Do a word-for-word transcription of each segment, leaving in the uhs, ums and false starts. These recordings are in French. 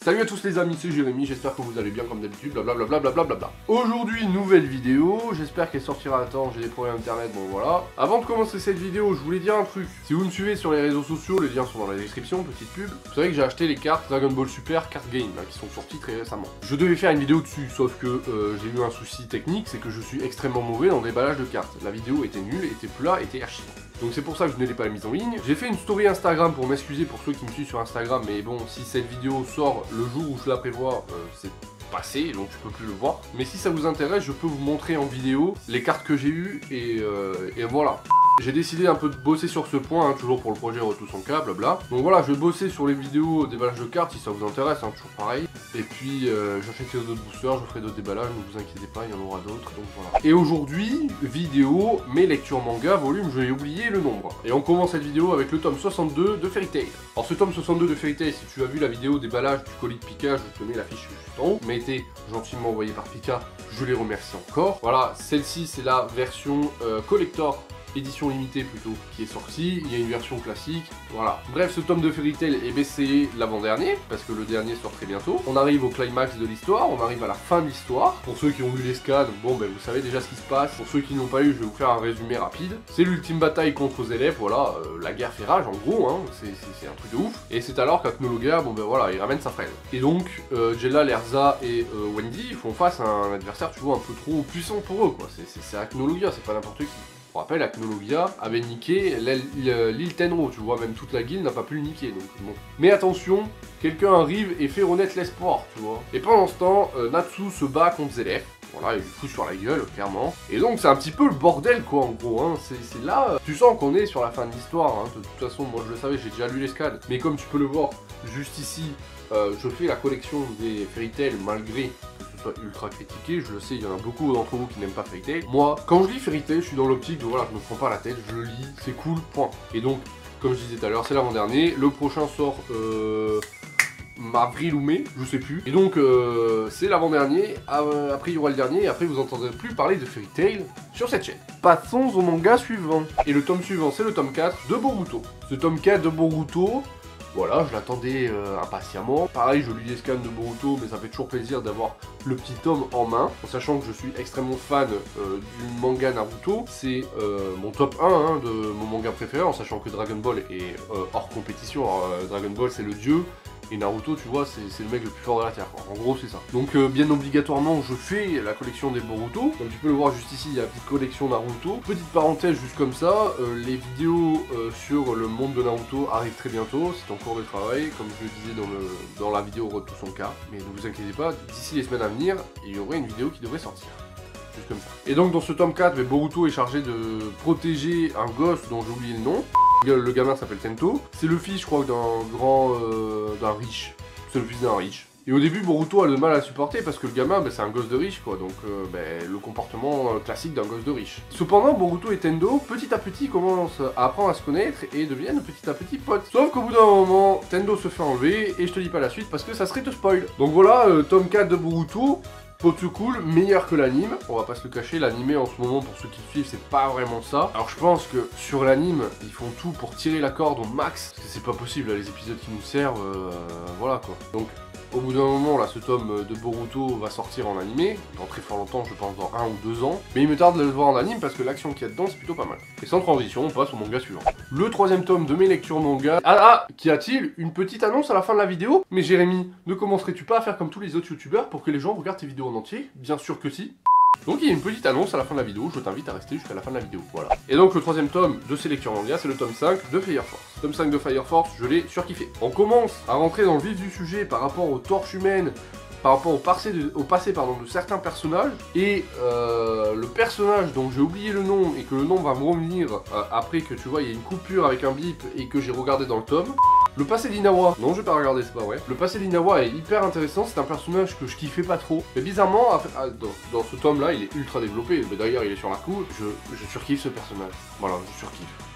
Salut à tous les amis, c'est Jérémy, j'espère que vous allez bien comme d'habitude, blablabla. Blablabla. Aujourd'hui, nouvelle vidéo, j'espère qu'elle sortira à temps, j'ai des problèmes internet, bon voilà. Avant de commencer cette vidéo, je voulais dire un truc. Si vous me suivez sur les réseaux sociaux, les liens sont dans la description, petite pub. Vous savez que j'ai acheté les cartes Dragon Ball Super Card Game, là, qui sont sorties très récemment. Je devais faire une vidéo dessus, sauf que euh, j'ai eu un souci technique, c'est que je suis extrêmement mauvais dans le déballage de cartes. La vidéo était nulle, était plat, était archi. Donc c'est pour ça que je ne l'ai pas mise en ligne. J'ai fait une story Instagram pour m'excuser pour ceux qui me suivent sur Instagram, mais bon, si cette vidéo sort le jour où je la prévois, euh, c'est passé, donc je peux plus le voir. Mais si ça vous intéresse, je peux vous montrer en vidéo les cartes que j'ai eues, et, euh, et voilà. J'ai décidé un peu de bosser sur ce point, hein, toujours pour le projet Retour son cas, blabla. Donc voilà, je vais bosser sur les vidéos déballage de cartes si ça vous intéresse, hein, toujours pareil. Et puis euh, j'achèterai d'autres boosters, je ferai d'autres déballages, ne vous inquiétez pas, il y en aura d'autres, donc voilà. Et aujourd'hui, vidéo, mes lectures manga, volume, j'ai oublié le nombre. Et on commence cette vidéo avec le tome soixante-deux de Fairy Tail. Alors ce tome soixante-deux de Fairy Tail, si tu as vu la vidéo déballage du colis de Pika, je te mets l'affiche juste en haut, m'a été gentiment envoyé par Pika, je les remercie encore. Voilà, celle-ci c'est la version euh, collector, édition limitée plutôt, qui est sortie. Il y a une version classique, voilà. Bref, ce tome de Fairy Tail, eh ben, c'est l'avant-dernier, parce que le dernier sort très bientôt. On arrive au climax de l'histoire, on arrive à la fin de l'histoire. Pour ceux qui ont vu les scans, bon ben vous savez déjà ce qui se passe. Pour ceux qui n'ont pas eu, je vais vous faire un résumé rapide. C'est l'ultime bataille contre Zélef, voilà, euh, la guerre fait rage en gros, hein, c'est un truc de ouf. Et c'est alors qu'Aknologa, bon ben voilà, il ramène sa frère. Et donc, euh, Jella, Lerza et euh, Wendy font face à un adversaire, tu vois, un peu trop puissant pour eux, quoi. C'est Aknologa, c'est pas n'importe qui. On rappelle, Aknologia avait niqué l'île Tenro, tu vois, même toute la guilde n'a pas pu le niquer, donc bon. Mais attention, quelqu'un arrive et fait renaître l'espoir, tu vois. Et pendant ce temps, euh, Natsu se bat contre Zélef. Voilà, il lui fout sur la gueule, clairement. Et donc, c'est un petit peu le bordel, quoi, en gros, hein. C'est là, euh, tu sens qu'on est sur la fin de l'histoire, hein. De toute façon, moi, je le savais, j'ai déjà lu les scans. Mais comme tu peux le voir, juste ici, euh, je fais la collection des Fairy Tail, malgré ultra critiqué, je le sais, il y en a beaucoup d'entre vous qui n'aiment pas Fairy Tail. Moi, quand je lis Fairy Tail, je suis dans l'optique de voilà, je me prends pas la tête, je le lis, c'est cool, point. Et donc, comme je disais tout à l'heure, c'est l'avant-dernier, le prochain sort euh, avril ou mai, je sais plus. Et donc, euh, c'est l'avant-dernier, après il y aura le dernier, et après vous entendrez plus parler de Fairy Tail sur cette chaîne. Passons au manga suivant. Et le tome suivant, c'est le tome quatre de Boruto. Ce tome quatre de Boruto, voilà, je l'attendais euh, impatiemment. Pareil, je lis les scans de Boruto, mais ça fait toujours plaisir d'avoir le petit tome en main. En sachant que je suis extrêmement fan euh, du manga Naruto. C'est euh, mon top un hein, de mon manga préféré, en sachant que Dragon Ball est euh, hors compétition. Alors, euh, Dragon Ball, c'est le dieu. Et Naruto, tu vois, c'est le mec le plus fort de la Terre, quoi. En gros, c'est ça. Donc, euh, bien obligatoirement, je fais la collection des Boruto. Comme tu peux le voir juste ici, il y a la petite collection Naruto. Petite parenthèse, juste comme ça, euh, les vidéos euh, sur le monde de Naruto arrivent très bientôt. C'est en cours de travail, comme je le disais dans, le, dans la vidéo Retour son cas. Mais ne vous inquiétez pas, d'ici les semaines à venir, il y aurait une vidéo qui devrait sortir. Juste comme ça. Et donc, dans ce tome quatre, mais Boruto est chargé de protéger un gosse dont j'ai oublié le nom. Le gamin s'appelle Tento. C'est le fils, je crois, d'un grand... Euh, d'un riche. C'est le fils d'un riche. Et au début, Boruto a le mal à supporter parce que le gamin, bah, c'est un gosse de riche, quoi. Donc, euh, bah, le comportement euh, classique d'un gosse de riche. Cependant, Boruto et Tendo, petit à petit, commencent à apprendre à se connaître et deviennent petit à petit potes. Sauf qu'au bout d'un moment, Tendo se fait enlever et je te dis pas la suite parce que ça serait te spoil. Donc voilà, euh, tome quatre de Boruto. Potu cool, meilleur que l'anime, on va pas se le cacher, l'anime en ce moment, pour ceux qui le suivent, c'est pas vraiment ça. Alors je pense que sur l'anime, ils font tout pour tirer la corde au max, parce que c'est pas possible, là, les épisodes qui nous servent, euh, voilà quoi. Donc au bout d'un moment, là, ce tome de Boruto va sortir en animé, dans très fort longtemps, je pense dans un ou deux ans. Mais il me tarde de le voir en anime parce que l'action qu'il y a dedans, c'est plutôt pas mal. Et sans transition, on passe au manga suivant. Le troisième tome de mes lectures manga. Ah ah, qu'y a-t-il? Une petite annonce à la fin de la vidéo? Mais Jérémy, ne commencerais-tu pas à faire comme tous les autres youtubeurs pour que les gens regardent tes vidéos en entier? Bien sûr que si. Donc il y a une petite annonce à la fin de la vidéo, je t'invite à rester jusqu'à la fin de la vidéo, voilà. Et donc le troisième tome de ces lectures manga, c'est le tome cinq de Fire Force. Tome cinq de Fire Force, je l'ai surkiffé. On commence à rentrer dans le vif du sujet par rapport aux torches humaines, par rapport au passé de, au passé, pardon, de certains personnages, et euh, le personnage dont j'ai oublié le nom, et que le nom va me revenir euh, après que tu vois, il y a une coupure avec un bip, et que j'ai regardé dans le tome. Le passé d'Inawa, non je vais pas regarder, c'est pas vrai. Le passé d'Inawa est hyper intéressant, c'est un personnage que je kiffais pas trop. Mais bizarrement, dans, dans ce tome là, il est ultra développé. Mais d'ailleurs il est sur la coupe, je, je surkiffe ce personnage. Voilà, je surkiffe.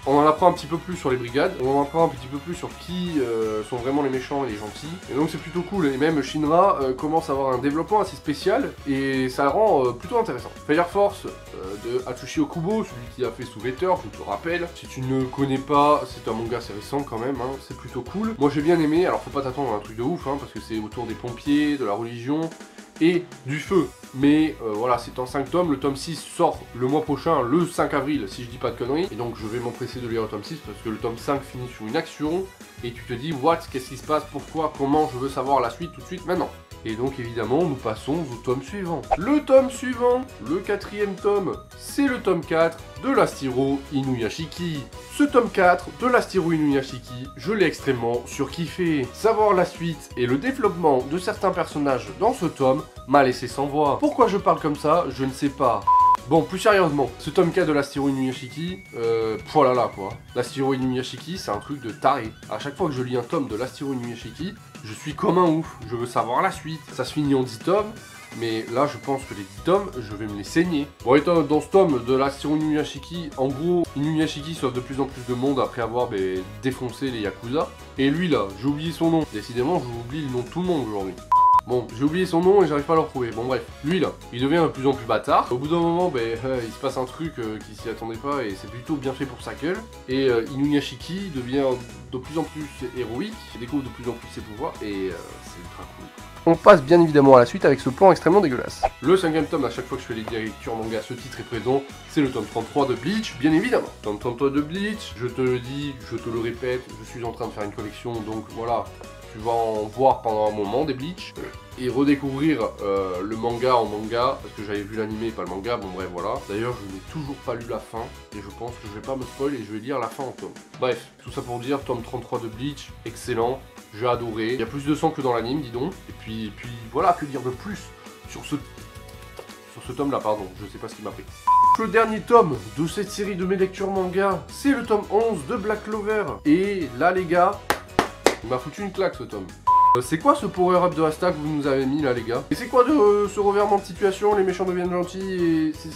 on en apprend un petit peu plus sur les brigades, on en apprend un petit peu plus sur qui euh, sont vraiment les méchants et les gentils, et donc c'est plutôt cool, et même Shinra euh, commence à avoir un développement assez spécial, et ça le rend euh, plutôt intéressant. Fire Force euh, de Atsushi Okubo, celui qui a fait Souveter, je te rappelle, si tu ne connais pas, c'est un manga assez récent quand même, hein, c'est plutôt cool. Moi j'ai bien aimé, alors faut pas t'attendre à un truc de ouf, hein, parce que c'est autour des pompiers, de la religion, et du feu. Mais euh, voilà, c'est en cinq tomes, le tome six sort le mois prochain, le cinq avril, si je dis pas de conneries, et donc je vais m'empresser de lire le tome six, parce que le tome cinq finit sur une action, et tu te dis, what, qu'est-ce qui se passe, pourquoi, comment, je veux savoir la suite tout de suite, maintenant. Et donc évidemment, nous passons au tome suivant. Le tome suivant, le quatrième tome, c'est le tome quatre de l'Astiro Inuyashiki. Ce tome quatre de l'Astiro Inuyashiki, je l'ai extrêmement surkiffé. Savoir la suite et le développement de certains personnages dans ce tome m'a laissé sans voix. Pourquoi je parle comme ça, je ne sais pas. Bon, plus sérieusement, ce tome quatre de l'Astiro Inuyashiki, euh, voilà là quoi. L'Astiro Inuyashiki, c'est un truc de taré. À chaque fois que je lis un tome de l'Astiro Inuyashiki, je suis comme un ouf, je veux savoir la suite. Ça se finit en dix tomes, mais là je pense que les dix tomes, je vais me les saigner. Bon, étant dans ce tome de l'Astiro Inuyashiki, en gros, Inuyashiki sauve de plus en plus de monde après avoir bah, défoncé les Yakuza. Et lui là, j'ai oublié son nom. Décidément, j'oublie le nom de tout le monde aujourd'hui. Bon, j'ai oublié son nom et j'arrive pas à le retrouver. Bon bref, lui là, il devient de plus en plus bâtard. Au bout d'un moment, ben, euh, il se passe un truc euh, qu'il s'y attendait pas et c'est plutôt bien fait pour sa gueule. Et euh, Inuyashiki devient de plus en plus héroïque, il découvre de plus en plus ses pouvoirs et euh, c'est ultra cool. On passe bien évidemment à la suite avec ce plan extrêmement dégueulasse. Le cinquième tome, à chaque fois que je fais les lectures manga, ce titre est présent, c'est le tome trente-trois de Bleach, bien évidemment. Tome trente-trois de Bleach, je te le dis, je te le répète, je suis en train de faire une collection, donc voilà. Tu vas en voir pendant un moment des Bleach et redécouvrir euh, le manga en manga parce que j'avais vu l'anime pas le manga, bon bref voilà. D'ailleurs je n'ai toujours pas lu la fin et je pense que je vais pas me spoil et je vais lire la fin en tome. Bref, tout ça pour dire, tome trente-trois de Bleach, excellent, j'ai adoré. Il y a plus de sang que dans l'anime dis donc. Et puis, et puis voilà, que dire de plus sur ce, sur ce tome là, pardon, je sais pas ce qui m'a pris. Le dernier tome de cette série de mes lectures manga, c'est le tome onze de Black Clover. Et là les gars, il m'a foutu une claque ce tome. Euh, c'est quoi ce power-up de hashtag que vous nous avez mis là les gars? Et c'est quoi de euh, ce revirement de situation, les méchants deviennent gentils et c'est...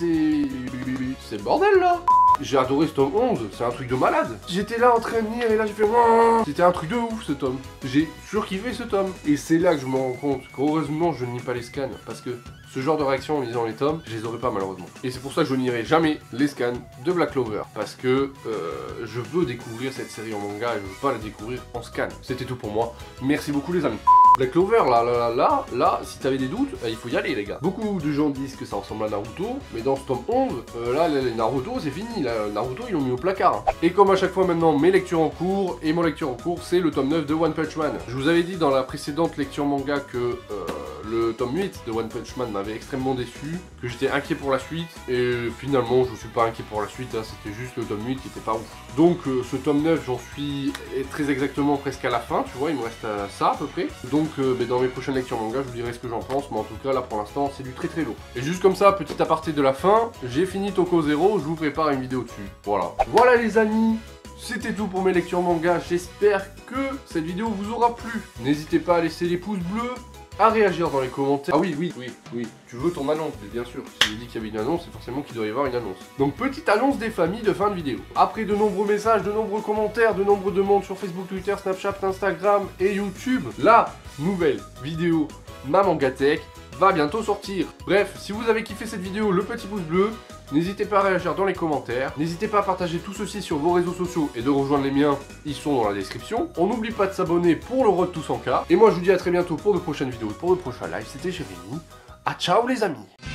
C'est le bordel là. J'ai adoré ce tome onze, c'est un truc de malade. J'étais là en train de lire et là j'ai fait... C'était un truc de ouf ce tome. J'ai surkiffé ce tome. Et c'est là que je me rends compte qu'heureusement je ne lis pas les scans parce que ce genre de réaction en lisant les tomes, je les aurais pas malheureusement. Et c'est pour ça que je n'irai jamais les scans de Black Clover. Parce que euh, je veux découvrir cette série en manga et je veux pas la découvrir en scan. C'était tout pour moi. Merci beaucoup les amis. Black Clover, là, là, là, là, là, si t'avais des doutes, il faut y aller les gars. Beaucoup de gens disent que ça ressemble à Naruto, mais dans ce tome onze, euh, là, les Naruto, c'est fini. Là, Naruto, ils l'ont mis au placard. Et comme à chaque fois maintenant, mes lectures en cours, et mon lecture en cours, c'est le tome neuf de One Punch Man. Je vous avais dit dans la précédente lecture manga que... Euh, le tome huit de One Punch Man m'avait extrêmement déçu, que j'étais inquiet pour la suite, et finalement je suis pas inquiet pour la suite, hein, c'était juste le tome huit qui était pas ouf. Donc euh, ce tome neuf, j'en suis très exactement presque à la fin, tu vois, il me reste euh, ça à peu près. Donc euh, bah, dans mes prochaines lectures manga, je vous dirai ce que j'en pense, mais en tout cas là pour l'instant c'est du très très lourd. Et juste comme ça, petit aparté de la fin, j'ai fini Toko Zero, je vous prépare une vidéo dessus. Voilà. Voilà les amis, c'était tout pour mes lectures manga, j'espère que cette vidéo vous aura plu. N'hésitez pas à laisser les pouces bleus, à réagir dans les commentaires. Ah oui, oui, oui, oui, tu veux ton annonce, mais bien sûr. Si j'ai dit qu'il y avait une annonce, c'est forcément qu'il doit y avoir une annonce. Donc, petite annonce des familles de fin de vidéo. Après de nombreux messages, de nombreux commentaires, de nombreuses demandes sur Facebook, Twitter, Snapchat, Instagram et YouTube, la nouvelle vidéo Ma Mangatech va bientôt sortir. Bref, si vous avez kiffé cette vidéo, le petit pouce bleu, n'hésitez pas à réagir dans les commentaires, n'hésitez pas à partager tout ceci sur vos réseaux sociaux et de rejoindre les miens, ils sont dans la description. On n'oublie pas de s'abonner pour le road tous cent K. Et moi je vous dis à très bientôt pour de prochaines vidéos et pour de prochains lives, c'était Jérémy. À ciao les amis.